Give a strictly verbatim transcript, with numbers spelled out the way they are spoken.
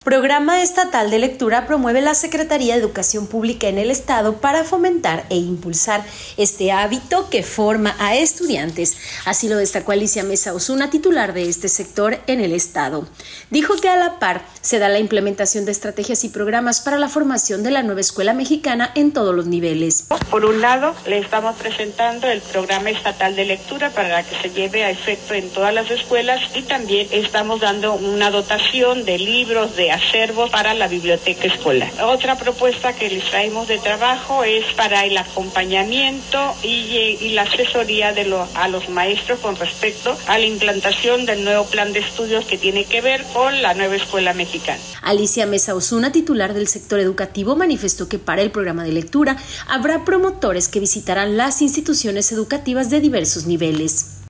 Programa estatal de lectura promueve la Secretaría de Educación Pública en el Estado para fomentar e impulsar este hábito que forma a estudiantes. Así lo destacó Alicia Mesa Osuna, titular de este sector en el Estado. Dijo que a la par se da la implementación de estrategias y programas para la formación de la nueva escuela mexicana en todos los niveles. Por un lado, le estamos presentando el programa estatal de lectura para que se lleve a efecto en todas las escuelas y también estamos dando una dotación de libros, de acervos para la biblioteca escolar. Otra propuesta que les traemos de trabajo es para el acompañamiento y, y la asesoría de lo, a los maestros con respecto a la implantación del nuevo plan de estudios que tiene que ver con la nueva escuela mexicana. Alicia Mesa Osuna, titular del sector educativo, manifestó que para el programa de lectura habrá promotores que visitarán las instituciones educativas de diversos niveles.